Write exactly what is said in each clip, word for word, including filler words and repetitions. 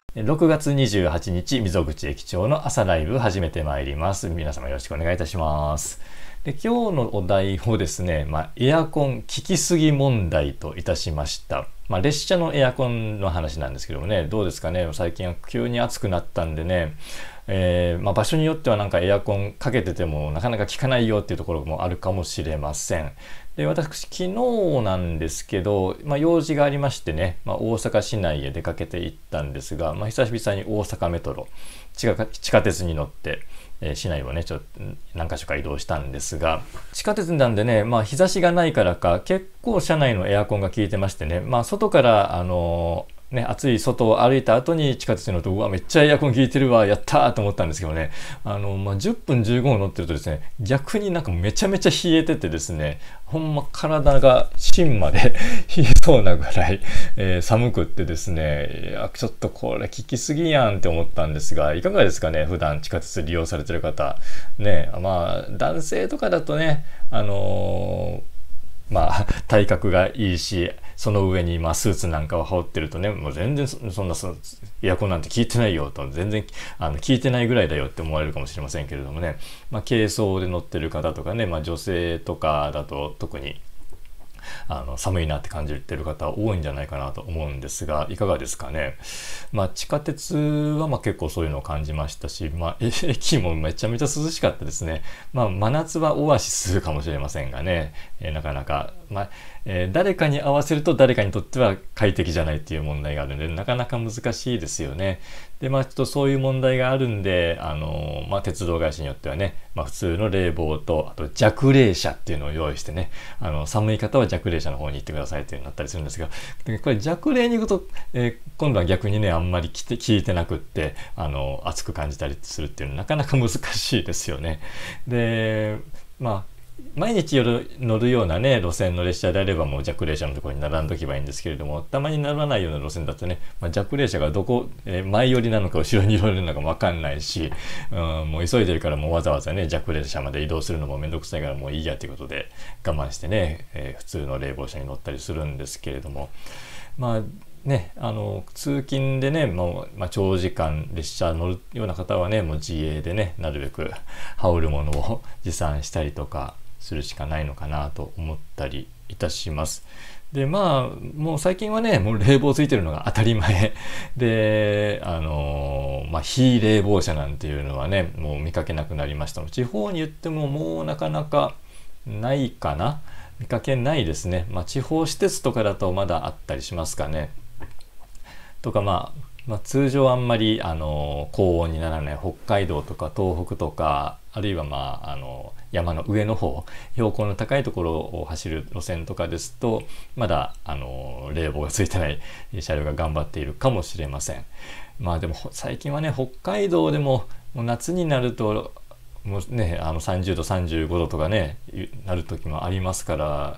ろくがつにじゅうはちにち、溝口駅長の朝ライブ始めてまいります。皆様よろしくお願いいたします。で、今日のお題をですね、まあ、エアコン効きすぎ問題といたしました。まあ、列車のエアコンの話なんですけどもね、どうですかね、最近は急に暑くなったんでね、えーまあ、場所によってはなんかエアコンかけててもなかなか効かないよっていうところもあるかもしれません。で、私昨日なんですけど、まあ、用事がありましてね、まあ、大阪市内へ出かけて行ったんですが、まあ、久々に大阪メトロ地下、地下鉄に乗って、えー、市内をねちょっと何か所か移動したんですが、地下鉄なんでね、まあ、日差しがないからか結構車内のエアコンが効いてましてね、まあ、外からあのーね、暑い外を歩いた後に地下鉄に乗ると、うわ、めっちゃエアコン効いてるわ、やったーと思ったんですけどね、あの、まあ、じゅっぷんじゅうごふん乗ってるとですね、逆になんかめちゃめちゃ冷えててですね、ほんま体が芯まで冷えそうなぐらい、えー、寒くってですね、いや、ちょっとこれ効きすぎやんって思ったんですが、いかがですかね、普段地下鉄利用されてる方。ね、まあ、男性とかだとね、あのーまあ、体格がいいし、その上にまあスーツなんかを羽織ってるとね、もう全然そんなそエアコンなんて効いてないよと、全然あの効いてないぐらいだよって思われるかもしれませんけれどもね、まあ、軽装で乗ってる方とかね、まあ、女性とかだと特にあの寒いなって感じてる方多いんじゃないかなと思うんですが、いかがですかね。まあ、地下鉄はまあ結構そういうのを感じましたし、まあ、駅もめちゃめちゃ涼しかったですね。まあ、真夏はオアシスかもしれませんがね、えー、なかなか、まあえー、誰かに合わせると誰かにとっては快適じゃないっていう問題があるので、なかなか難しいですよね。で、まあ、ちょっとそういう問題があるんで、あのーまあ、鉄道会社によってはね、まあ、普通の冷房と、あと弱冷車っていうのを用意してね、あの寒い方は弱冷車の方に行ってくださいっていうのになったりするんですが、これ弱冷に行くと、えー、今度は逆にね、あんまり効いてなくって、あの暑く感じたりするっていうのはなかなか難しいですよね。で、まあ毎日夜乗るようなね路線の列車であればもう弱冷車のところに並んどけばいいんですけれども、たまにならないような路線だとね、まあ、弱冷車がどこ、えー、前寄りなのか後ろに寄るのかも分かんないし、うん、もう急いでるからもうわざわざね弱冷車まで移動するのもめんどくさいからもういいやということで我慢してね、えー、普通の冷房車に乗ったりするんですけれども、まあね、あの通勤でね、もうまあ、長時間列車乗るような方はね、もう自営でねなるべく羽織るものを持参したりとかするしかないのかなと思ったりいたします。で、まあもう最近はねもう冷房ついてるのが当たり前で、あのまあ非冷房車なんていうのはねもう見かけなくなりました。地方に言ってももうなかなかないかな、見かけないですね。まあ地方施設とかだとまだあったりしますかね。とか、まあ、まあ通常あんまりあの高温にならない北海道とか東北とか、あるいはまああの山の上の方、標高の高いところを走る路線とかですとまだあの冷房がついてない車両が頑張っているかもしれません。まあでも最近はね北海道でももう夏になるともうねあのさんじゅうどさんじゅうごどとかねなる時もありますから、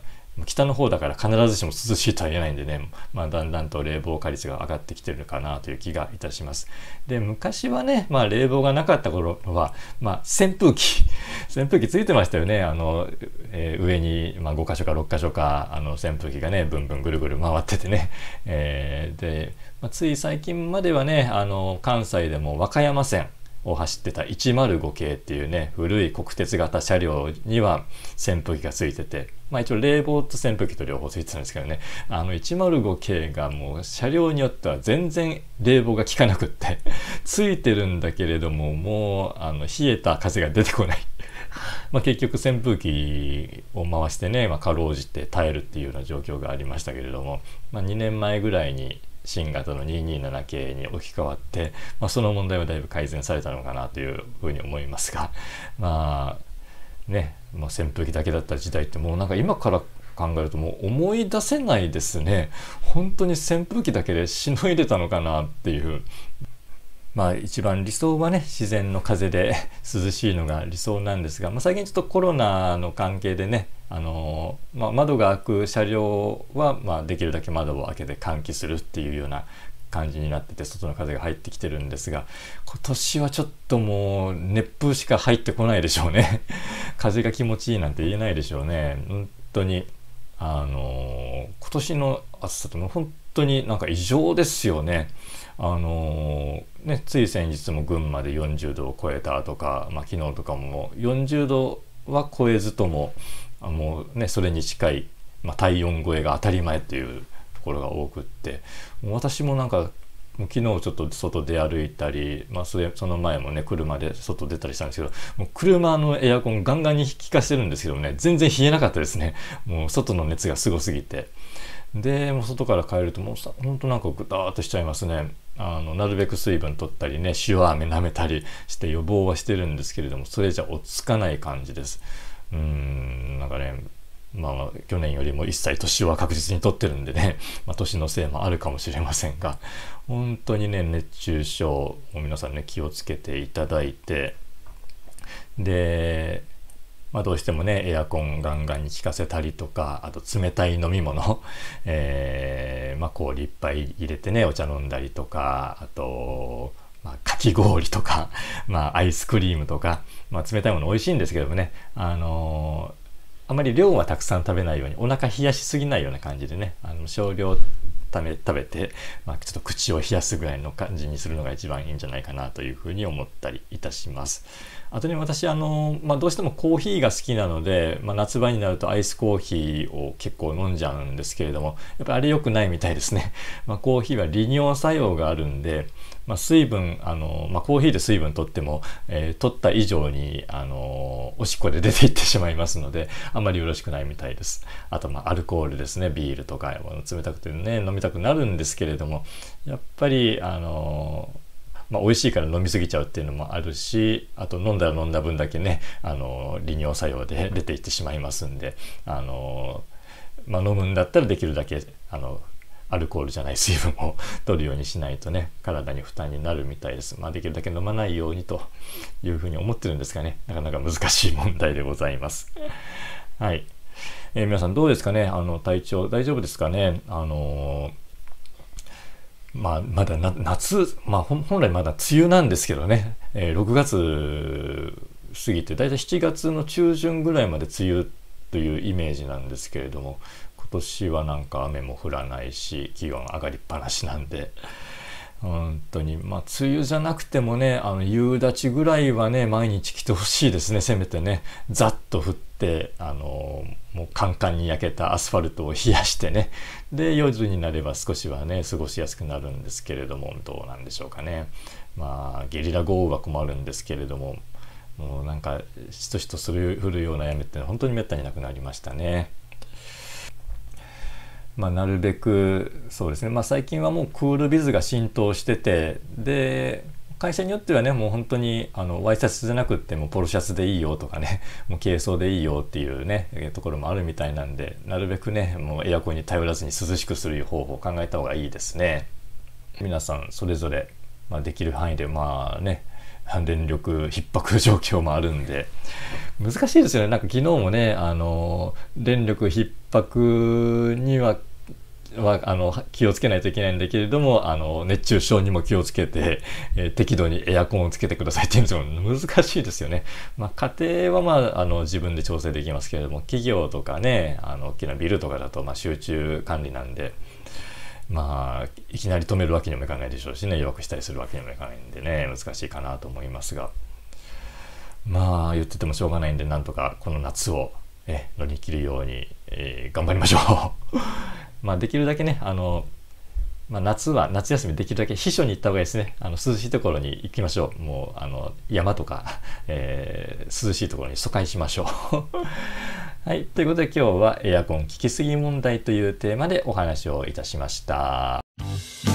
北の方だから必ずしも涼しいとは言えないんでね、まあ、だんだんと冷房化率が上がってきてるかなという気がいたします。で、昔はね、まあ、冷房がなかった頃は、まあ、扇風機扇風機ついてましたよね。あの、えー、上に、まあ、ごかしょかろっかしょかあの扇風機がねブンブンぐるぐる回っててね、えー、で、まあ、つい最近まではねあの関西でも和歌山線を走ってたいちまるご系っていうね古い国鉄型車両には扇風機がついてて、まあ一応冷房と扇風機と両方ついてたんですけどね、あのいちまるご系がもう車両によっては全然冷房が効かなくってついてるんだけれどももうあの冷えた風が出てこないまあ結局扇風機を回してね、まあ、かろうじて耐えるっていうような状況がありましたけれども、まあ、にねんまえぐらいに新型のにひゃくにじゅうなな系に置き換わって、まあ、その問題はだいぶ改善されたのかなというふうに思いますが、まあね、まあ、扇風機だけだった時代ってもうなんか今から考えるともう思い出せないですね。本当に扇風機だけでしのいでたのかなっていう。まあ一番理想はね自然の風で涼しいのが理想なんですが、まあ、最近ちょっとコロナの関係でねあの、まあ、窓が開く車両は、まあ、できるだけ窓を開けて換気するっていうような感じになってて外の風が入ってきてるんですが、今年はちょっともう熱風しか入ってこないでしょうね風が気持ちいいなんて言えないでしょうね。本当にあの今年の暑さってもう本当になんか異常ですよね。あのー、ねつい先日も群馬でよんじゅうどを超えたとか、まあ、昨日とかもよんじゅうどは超えずとももうねそれに近い、まあ、体温超えが当たり前というところが多くって、もう私もなんかもう昨日ちょっと外出歩いたり、まあ、それその前もね車で外出たりしたんですけど、もう車のエアコンガンガンに効かしてるんですけどね、全然冷えなかったですね。もう外の熱がすごすぎて、でもう外から帰るともうさほんとなんかグターっとしちゃいますね。あのなるべく水分取ったりね、塩飴舐めたりして予防はしてるんですけれども、それじゃ落ち着かない感じです。うーんなんかね、まあ去年よりもいっさい年は確実に取ってるんでね、まあ、年のせいもあるかもしれませんが、本当にね熱中症も皆さんね気をつけていただいて、でまあ、どうしてもねエアコンガンガンに効かせたりとか、あと冷たい飲み物、えーまあ、氷いっぱい入れてねお茶飲んだりとか、あと、まあ、かき氷とか、まあ、アイスクリームとか、まあ、冷たいもの美味しいんですけどもね、あのー、あまり量はたくさん食べないように、お腹冷やしすぎないような感じでね、あの少量食べ、食べて、まあ、ちょっと口を冷やすぐらいの感じにするのが一番いいんじゃないかなというふうに思ったりいたします。あとね私あの、まあ、どうしてもコーヒーが好きなので、まあ、夏場になるとアイスコーヒーを結構飲んじゃうんですけれども、やっぱりあれ良くないみたいですね。まあ、コーヒーは利尿作用があるんで、まあ、水分あの、まあ、コーヒーで水分取っても、えー、取った以上にあのおしっこで出ていってしまいますので、あまりよろしくないみたいです。あとまあアルコールですね、ビールとか冷たくてね飲みたくなるんですけれども、やっぱりあのまあ、美味しいから飲み過ぎちゃうっていうのもあるし、あと飲んだら飲んだ分だけねあの利尿作用で出ていってしまいますんで、あの、まあ、飲むんだったらできるだけあのアルコールじゃない水分を取るようにしないとね体に負担になるみたいです。まあ、できるだけ飲まないようにというふうに思ってるんですがね、なかなか難しい問題でございます。はい、えー、皆さんどうですかね、あの体調大丈夫ですかね。あのまあ、まだな夏、まあ、本来まだ梅雨なんですけどね、えー、ろくがつ過ぎてだいたいしちがつの中旬ぐらいまで梅雨というイメージなんですけれども、今年はなんか雨も降らないし気温上がりっぱなしなんで、本当にまあ梅雨じゃなくてもねあの夕立ぐらいはね毎日来てほしいですね。せめてねざっと降ってあのもうカンカンに焼けたアスファルトを冷やしてね、で夜になれば少しはね過ごしやすくなるんですけれども、どうなんでしょうかね。まあゲリラ豪雨は困るんですけれども、もうなんかしとしとする降るような雨って本当にめったになくなりましたね。まあ、なるべくそうですね、まあ、最近はもうクールビズが浸透してて、で会社によってはねもう本当にあのワイシャツじゃなくってもポロシャツでいいよとかね、もう軽装でいいよっていうねところもあるみたいなんで、なるべくねもうエアコンに頼らずに涼しくする方法を考えた方がいいですね。皆さんそれぞれ、まあ、できる範囲でまあね電力逼迫状況もあるんで難しいですよね。なんか昨日もねあの電力逼迫にははあの気をつけないといけないんだけれども、あの熱中症にも気をつけて、えー、適度にエアコンをつけてくださいっていうんですけど難しいですよね。まあ、家庭は、まあ、あの自分で調整できますけれども、企業とかねあの大きなビルとかだと、まあ、集中管理なんで、まあいきなり止めるわけにもいかないでしょうしね、弱くしたりするわけにもいかないんでね難しいかなと思いますが、まあ言っててもしょうがないんで、なんとかこの夏をえ乗り切るように、えー、頑張りましょう。まあできるだけねあの、まあ、夏は夏休みできるだけ避暑に行った方がいいですね。あの涼しいところに行きましょう。もうあの山とか、えー、涼しいところに疎開しましょう。はい、ということで今日はエアコン効きすぎ問題というテーマでお話をいたしました。